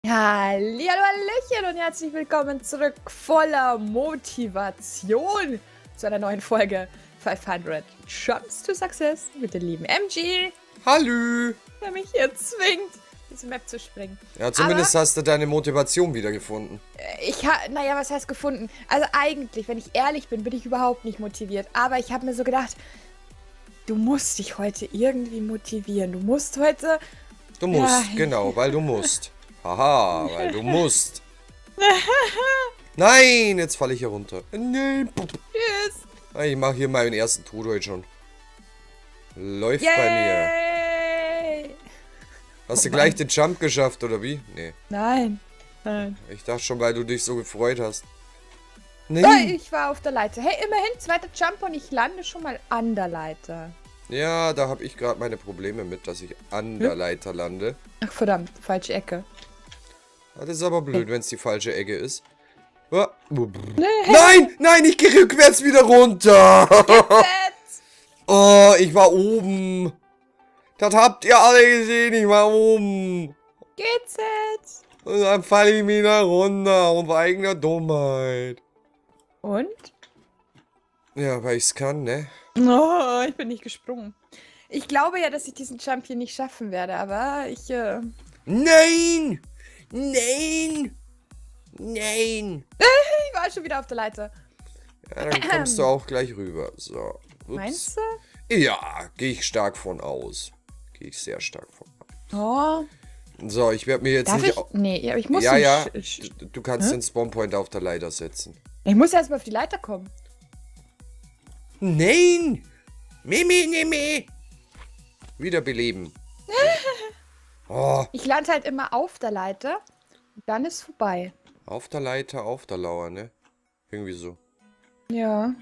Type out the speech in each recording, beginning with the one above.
Hallihallo, Hallöchen und herzlich willkommen zurück voller Motivation zu einer neuen Folge 500 Jumps to Success mit dem lieben MG, Hallo! der mich hier zwingt, diese Map zu springen. Ja, zumindest hast du deine Motivation wiedergefunden. Naja, was heißt gefunden? Also eigentlich, wenn ich ehrlich bin, bin ich überhaupt nicht motiviert. Aber ich habe mir so gedacht, du musst dich heute irgendwie motivieren. Du musst heute... Du musst, genau, weil du musst. Haha, weil du musst. Nein, jetzt falle ich hier runter. Nein. Tschüss. Ich mache hier meinen ersten Tod heute schon. Läuft bei mir. Hast du gleich den Jump geschafft, oder wie? Nee. Nein. Ich dachte schon, weil du dich so gefreut hast. Nein. Ich war auf der Leiter. Hey, immerhin, zweiter Jump und ich lande schon mal an der Leiter. Ja, da habe ich gerade meine Probleme mit, dass ich an der Leiter lande. Ach verdammt, falsche Ecke. Das ist aber blöd, wenn es die falsche Ecke ist. Oh. Nein, nein, ich gehe rückwärts wieder runter. Oh, ich war oben. Das habt ihr alle gesehen, ich war oben. Geht's jetzt? Und dann falle ich wieder runter, auf eigener Dummheit. Und? Ja, weil ich's kann, ne? Oh, ich bin nicht gesprungen. Ich glaube ja, dass ich diesen Jump hier nicht schaffen werde, aber ich... Nein! Nein! Nein! Ich war schon wieder auf der Leiter. Ja, dann kommst du auch gleich rüber. So. Ups. Meinst du? Ja, gehe ich stark von aus. Gehe ich sehr stark von aus. Oh. So, ich werde mir jetzt Darf nicht... ich? Nee, aber ich muss Ja, ja. nicht... Du kannst den Spawnpoint auf der Leiter setzen. Ich muss erstmal auf die Leiter kommen. Nein! Mimi. Wiederbeleben. Oh. Ich lande halt immer auf der Leiter und dann ist vorbei. Auf der Leiter, auf der Lauer, ne? Irgendwie so. Ja.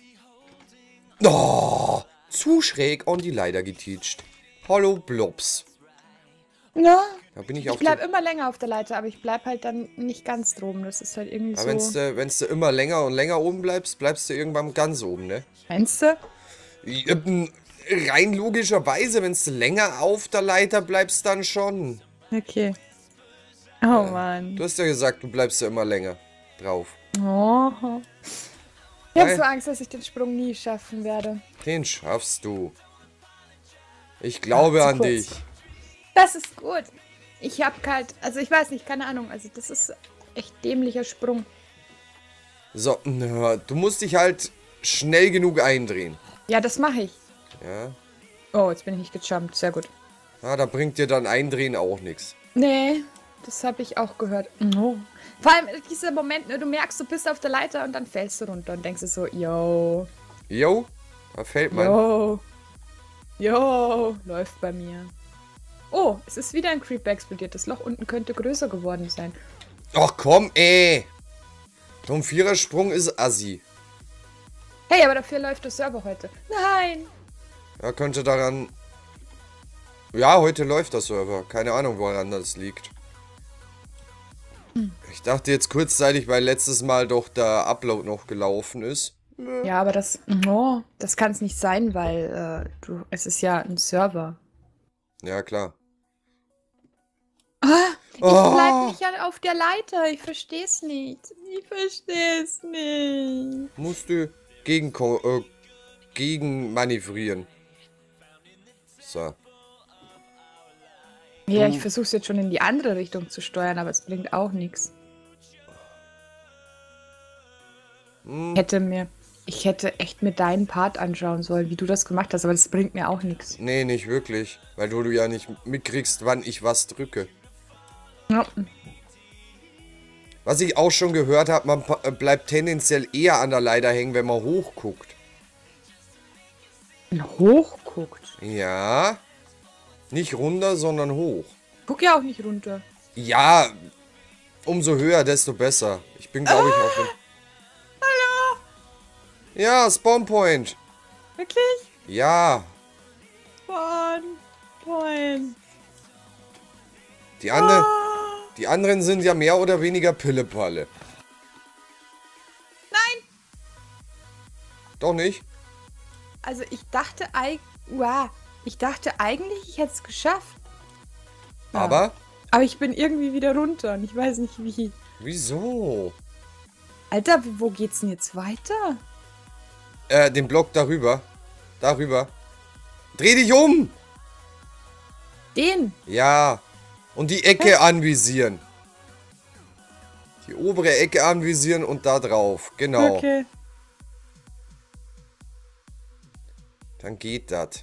Oh, zu schräg an die Leiter geteacht. Hallo, Blobs. Ja. Da bin ich Ich bleib immer länger auf der Leiter, aber ich bleib halt dann nicht ganz droben. Das ist halt irgendwie aber so... wenn du immer länger und länger oben bleibst, bleibst du irgendwann ganz oben, ne? Meinst du? Rein logischerweise, wenn du länger auf der Leiter bleibst, dann schon. Okay. Oh Mann. Du hast ja gesagt, du bleibst ja immer länger drauf. Oh. Ich hab so Angst, dass ich den Sprung nie schaffen werde. Den schaffst du. Ich glaube an dich. Das ist gut. Ich hab halt, also ich weiß nicht, keine Ahnung. Also das ist echt dämlicher Sprung. So, du musst dich halt schnell genug eindrehen. Ja, das mache ich. Ja. Oh, jetzt bin ich nicht gejumpt. Sehr gut. Ja, da bringt dir dann Eindrehen auch nichts. Nee, das habe ich auch gehört. Oh. Vor allem dieser Moment, ne, du merkst, du bist auf der Leiter und dann fällst du runter und denkst dir so, yo. Yo, da fällt man. Yo, läuft bei mir. Oh, es ist wieder ein Creeper explodiert. Das Loch unten könnte größer geworden sein. Ach komm, ey. So ein Vierersprung ist assi. Hey, aber dafür läuft der Server heute. Nein. Ja, könnte daran... Ja, heute läuft der Server. Keine Ahnung, woran das liegt. Ich dachte jetzt kurzzeitig, weil letztes Mal doch der Upload noch gelaufen ist. Ja, aber das kann es nicht sein, weil es ist ja ein Server. Ja, klar. Ich bleib nicht auf der Leiter. Ich versteh's nicht. Musst du gegen manövrieren. So. Ja, ich versuch's jetzt schon in die andere Richtung zu steuern, aber es bringt auch nichts. Ich hätte echt mir deinen Part anschauen sollen, wie du das gemacht hast, aber das bringt mir auch nichts. Nee, nicht wirklich. Weil du ja nicht mitkriegst, wann ich was drücke. Ja. Was ich auch schon gehört habe, man bleibt tendenziell eher an der Leiter hängen, wenn man hochguckt. Hochguckt? Ja. Nicht runter, sondern hoch. Guck ja auch nicht runter. Ja, umso höher, desto besser. Ich bin, glaube ich, auf dem... Hallo? Ja, Spawnpoint. Wirklich? Ja. Spawnpoint. Die anderen sind ja mehr oder weniger Pillepalle. Nein! Doch nicht? Also ich dachte eigentlich, ich hätte es geschafft. Ja. Aber Aber ich bin irgendwie wieder runter und ich weiß nicht wie. Wieso? Alter, wo geht's denn jetzt weiter? Den Block darüber. Darüber. Dreh dich um! Den? Ja. Und die Ecke anvisieren. Die obere Ecke anvisieren und da drauf. Genau. Okay. Dann geht das.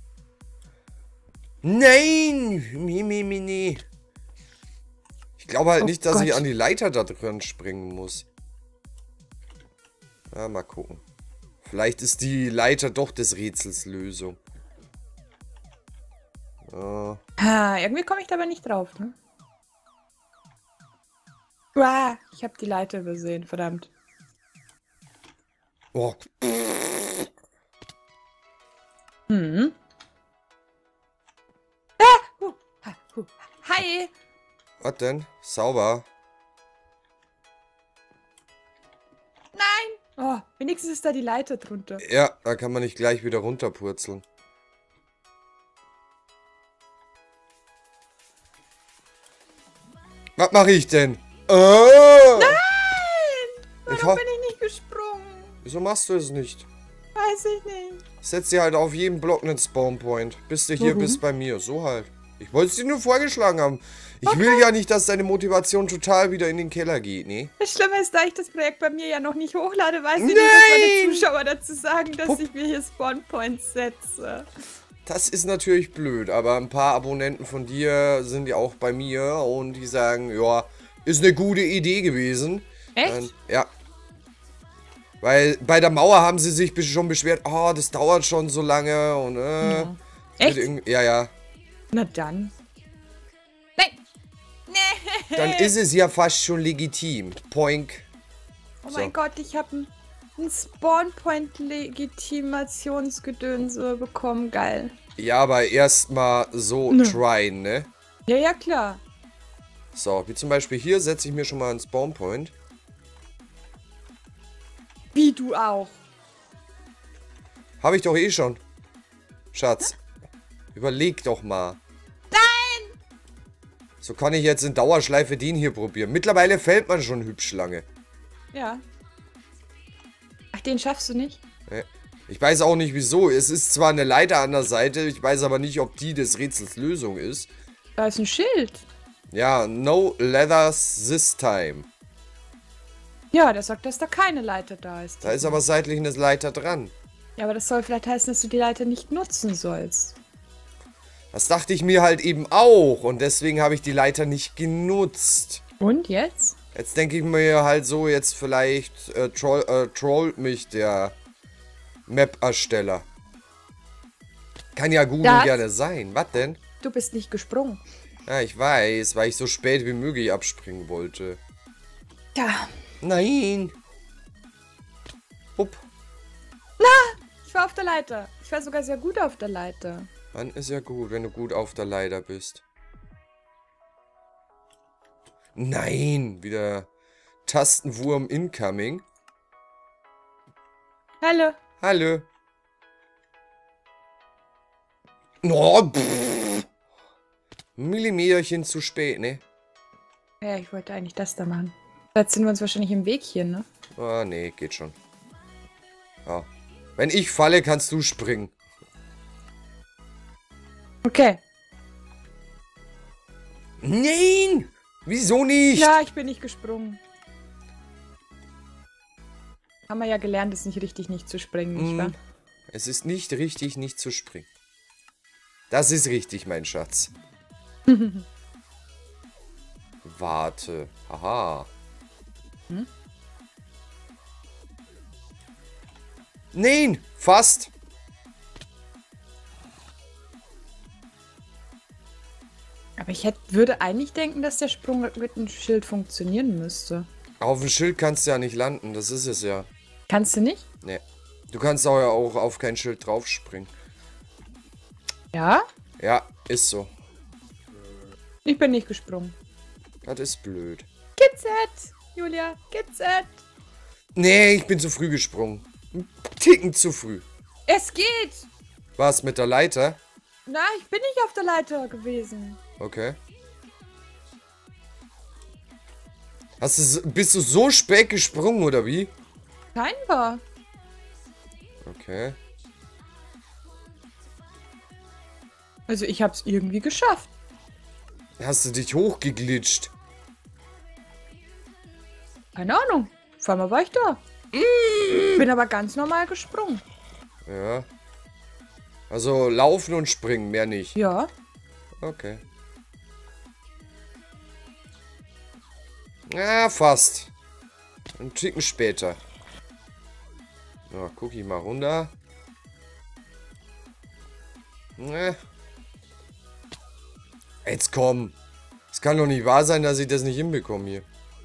Nein! Nee. Ich glaube halt nicht, dass Gott. ich an die Leiter da drin springen muss. Ja, mal gucken. Vielleicht ist die Leiter doch des Rätsels Lösung. Irgendwie komme ich da aber nicht drauf, ne? Uah, ich habe die Leiter übersehen, verdammt. Oh. Hm. Hi! Was denn? Sauber. Nein! Oh, wenigstens ist da die Leiter drunter. Ja, da kann man nicht gleich wieder runterpurzeln. Was mache ich denn? Nein! Warum bin ich nicht gesprungen? Wieso machst du es nicht? Weiß ich nicht. Setz dir halt auf jedem Block einen Spawnpoint, bis du hier bist bei mir. So halt. Ich wollte es dir nur vorgeschlagen haben. Ich will ja nicht, dass deine Motivation total wieder in den Keller geht, ne? Das Schlimme ist, da ich das Projekt bei mir ja noch nicht hochlade, weiß ich nicht, was meine Zuschauer dazu sagen, dass ich mir hier Spawnpoints setze. Das ist natürlich blöd, aber ein paar Abonnenten von dir sind ja auch bei mir und die sagen, ja, ist eine gute Idee gewesen. Echt? Ja. Weil bei der Mauer haben sie sich schon beschwert, oh, das dauert schon so lange und Ja. Echt? Ja. Na dann. Nein! Nee! Dann ist es ja fast schon legitim. Poink. Oh mein Gott, ich habe ein Spawnpoint-Legitimationsgedönse bekommen. Geil. Ja, aber erstmal so tryen, ne? Ja, klar. So, wie zum Beispiel hier setze ich mir schon mal einen Spawnpoint. Wie du auch. Habe ich doch eh schon. Schatz. Überleg doch mal. Nein! So kann ich jetzt in Dauerschleife den hier probieren. Mittlerweile fällt man schon hübsch lange. Ja. Ach, den schaffst du nicht? Ich weiß auch nicht wieso. Es ist zwar eine Leiter an der Seite, ich weiß aber nicht, ob die des Rätsels Lösung ist. Da ist ein Schild. Ja, no leathers this time. Ja, der sagt, dass da keine Leiter da ist. Da ist aber seitlich eine Leiter dran. Ja, aber das soll vielleicht heißen, dass du die Leiter nicht nutzen sollst. Das dachte ich mir halt eben auch und deswegen habe ich die Leiter nicht genutzt. Und jetzt? Jetzt denke ich mir halt so, jetzt vielleicht trollt mich der Map-Ersteller. Kann ja gut und gerne sein. Was denn? Du bist nicht gesprungen. Ja, ich weiß, weil ich so spät wie möglich abspringen wollte. Ja. Nein. Upp. Ich war auf der Leiter. Ich war sogar sehr gut auf der Leiter. Dann ist ja gut, wenn du gut auf der Leiter bist. Nein, wieder Tastenwurm incoming. Hallo. Hallo. Oh, Millimeterchen zu spät, ne? Ja, ich wollte eigentlich das da machen. Jetzt sind wir uns wahrscheinlich im Weg hier, ne? Ah, nee, geht schon. Ja. Wenn ich falle, kannst du springen. Okay. Nein! Wieso nicht? Ja, ich bin nicht gesprungen. Haben wir ja gelernt, es nicht richtig nicht zu springen, nicht wahr? Es ist nicht richtig, nicht zu springen. Das ist richtig, mein Schatz. Warte. Haha. Nein! Fast! Aber ich würde eigentlich denken, dass der Sprung mit dem Schild funktionieren müsste. Auf dem Schild kannst du ja nicht landen, das ist es ja. Kannst du nicht? Nee. Du kannst auch auf kein Schild draufspringen. Ja? Ja, ist so. Ich bin nicht gesprungen. Das ist blöd. Gibt's Julia, gibt's Nee, ich bin zu früh gesprungen. Ein Ticken zu früh. Es geht! Was, mit der Leiter? Na, ich bin nicht auf der Leiter gewesen. Okay. Bist du so spät gesprungen, oder wie? Scheinbar. Okay. Also ich habe es irgendwie geschafft. Hast du dich hochgeglitscht? Keine Ahnung. Vor allem war ich da. Bin aber ganz normal gesprungen. Ja. Also laufen und springen, mehr nicht. Ja. Okay. Ja, fast. Ein Ticken später. Ja, guck ich mal runter. Jetzt komm. Es kann doch nicht wahr sein, dass ich das nicht hinbekomme hier.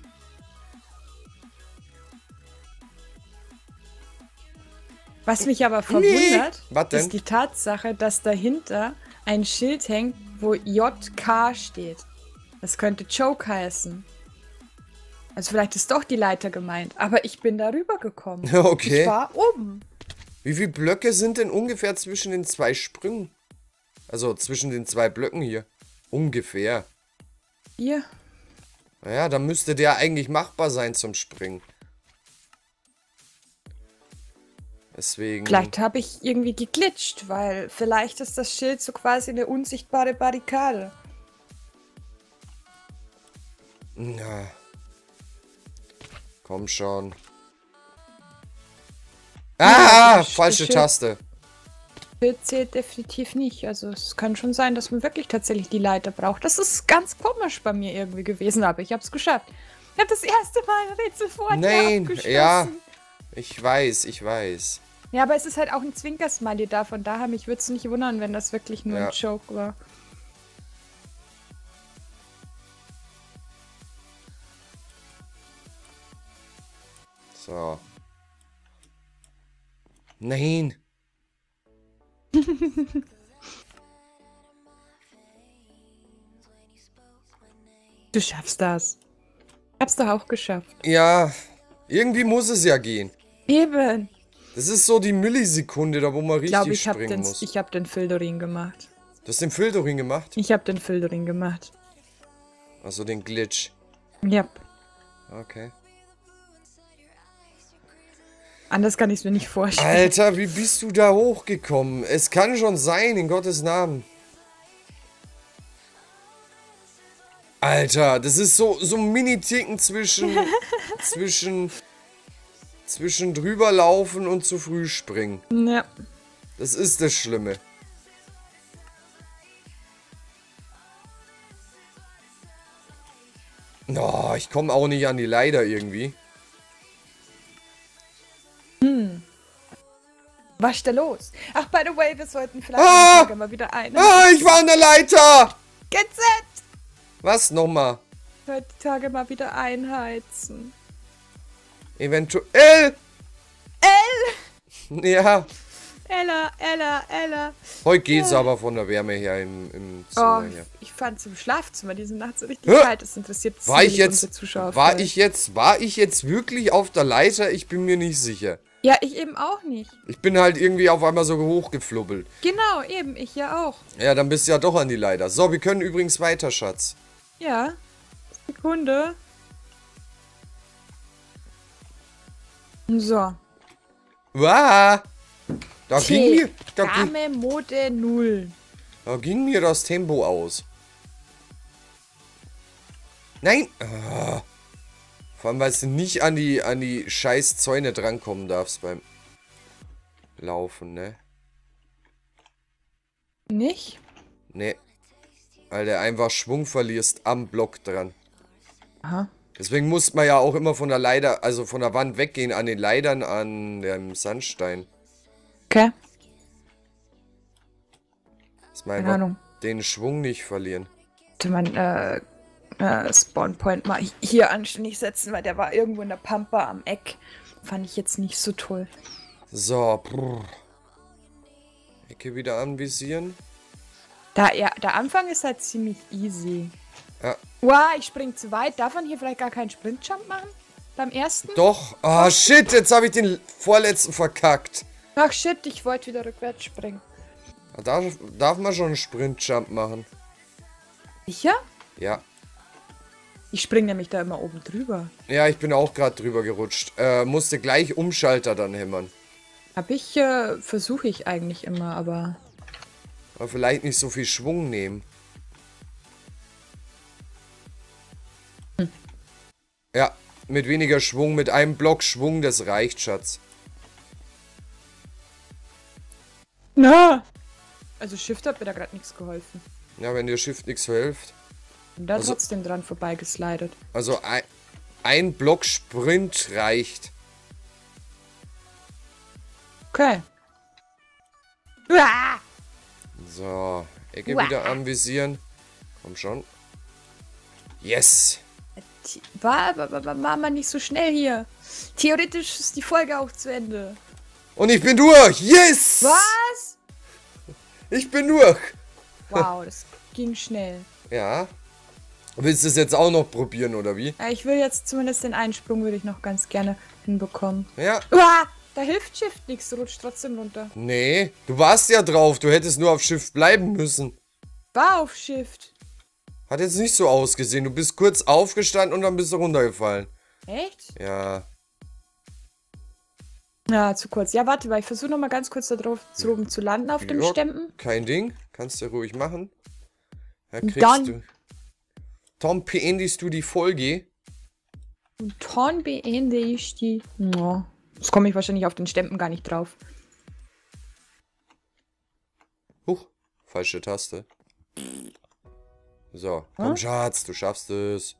Was mich aber verwundert, Was denn? ist die Tatsache, dass dahinter ein Schild hängt, wo JK steht. Das könnte Choke heißen. Also vielleicht ist doch die Leiter gemeint. Aber ich bin darüber gekommen. Okay. Ich war oben. Wie viele Blöcke sind denn ungefähr zwischen den zwei Sprüngen? Also zwischen den zwei Blöcken hier. Ungefähr. Hier. Naja, dann müsste der eigentlich machbar sein zum Springen. Deswegen... Vielleicht habe ich irgendwie geglitscht, weil vielleicht ist das Schild so quasi eine unsichtbare Barrikade. Ja. Komm schon. Ah, falsche Taste. Schild zählt definitiv nicht. Also es kann schon sein, dass man wirklich tatsächlich die Leiter braucht. Das ist ganz komisch bei mir irgendwie gewesen, aber ich habe es geschafft. Ich habe das erste Mal ein Rätsel vor dir abgeschlossen. Ja. Ich weiß. Ja, aber es ist halt auch ein Zwinker-Smiley da. Von daher, mich würde es nicht wundern, wenn das wirklich nur ein Joke war. So. Nein. Du schaffst das. Ich hab's doch auch geschafft. Ja, irgendwie muss es ja gehen. Eben. Das ist so die Millisekunde, da wo man richtig springen muss. Ich hab den Filterin gemacht. Du hast den Filtering gemacht? Ich hab den Filterin gemacht. Also den Glitch. Ja. Okay. Anders kann ich es mir nicht vorstellen. Alter, wie bist du da hochgekommen? Es kann schon sein, in Gottes Namen. Alter, das ist so ein Mini-Ticken zwischen drüber laufen und zu früh springen. Ja. Das ist das Schlimme. Oh, ich komme auch nicht an die Leiter irgendwie. Was ist da los? Ach, by the way, wir sollten vielleicht mal wieder ein. Ich war an der Leiter! Gesetzt! Was? Nochmal? Ich sollte die Tage mal wieder einheizen. Eventuell! Ja. Ella. Heute geht's aber von der Wärme her im Zimmer her. Ich fand es im Schlafzimmer diese Nacht so richtig kalt. Das interessiert unsere Zuschauer. War ich jetzt wirklich auf der Leiter? Ich bin mir nicht sicher. Ja, ich eben auch nicht. Ich bin halt irgendwie auf einmal so hochgeflubbelt. Genau, eben. Ich ja auch. Ja, dann bist du ja doch an die Leiter. So, wir können übrigens weiter, Schatz. Ja. Sekunde. So. Wow. Da ging Mode 0. Da ging mir das Tempo aus. Nein. Ah. Vor allem, weil du nicht an die scheiß Zäune drankommen darfst beim Laufen, ne? Nicht? Ne. Weil du einfach Schwung verlierst am Block dran. Aha. Deswegen muss man ja auch immer von der Leiter, also von der Wand weggehen, an den Leitern, an dem Sandstein. Okay. Dass man einfach den Schwung nicht verlieren. Hätte man, Spawnpoint mal hier anständig setzen, weil der war irgendwo in der Pampa am Eck. Fand ich jetzt nicht so toll. So, Ecke wieder anvisieren. Der Anfang ist halt ziemlich easy. Ja. Wow, ich spring zu weit. Darf man hier vielleicht gar keinen Sprintjump machen? Beim ersten? Doch. Ah, shit, jetzt habe ich den vorletzten verkackt. Ach shit, ich wollte wieder rückwärts springen. Darf man schon einen Sprintjump machen? Sicher? Ja. Ich springe nämlich da immer oben drüber. Ja, ich bin auch gerade drüber gerutscht. Musste gleich Umschalter dann hämmern. Versuche ich eigentlich immer, aber Vielleicht nicht so viel Schwung nehmen. Ja, mit weniger Schwung, mit einem Block Schwung, das reicht, Schatz. na! Also Shift hat mir da gerade nichts geholfen. Ja, wenn dir Shift nichts hilft. Und da trotzdem dran vorbeigeslidet. Also ein Block Sprint reicht. Okay. Uah! So, Ecke wieder anvisieren. Komm schon. Yes! War mal nicht so schnell hier. Theoretisch ist die Folge auch zu Ende. Und ich bin durch! Yes! Was? Ich bin durch! Wow, das ging schnell. Ja. Willst du es jetzt auch noch probieren, oder wie? Ja, ich will jetzt zumindest den Einsprung, würde ich noch ganz gerne hinbekommen. Ja. Uah, da hilft Shift nichts, du rutscht trotzdem runter. Nee, du warst ja drauf. Du hättest nur auf Shift bleiben müssen. War auf Shift. Hat jetzt nicht so ausgesehen. Du bist kurz aufgestanden und dann bist du runtergefallen. Echt? Ja. Ja, zu kurz. Ja, warte mal, ich versuche noch mal ganz kurz da drauf oben zu landen auf dem Ja, Stempen. kein Ding. Kannst du ruhig machen. Ja, Und kriegst dann- du. Tom, beendest du die Folge? Und dann beende ich die. No. Jetzt komme ich wahrscheinlich auf den Stempen gar nicht drauf. Huch, falsche Taste. So, komm, Schatz, du schaffst es.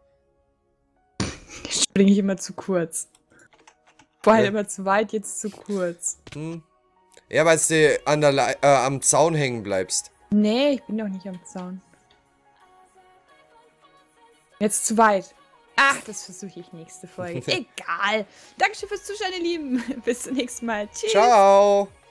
Springe ich immer zu kurz. Vorher Ja. immer zu weit, jetzt zu kurz. Ja, weil du am Zaun hängen bleibst. Nee, ich bin doch nicht am Zaun. Jetzt zu weit. Ach, das versuche ich nächste Folge. Egal. Dankeschön fürs Zuschauen, ihr Lieben. Bis zum nächsten Mal. Tschüss. Ciao.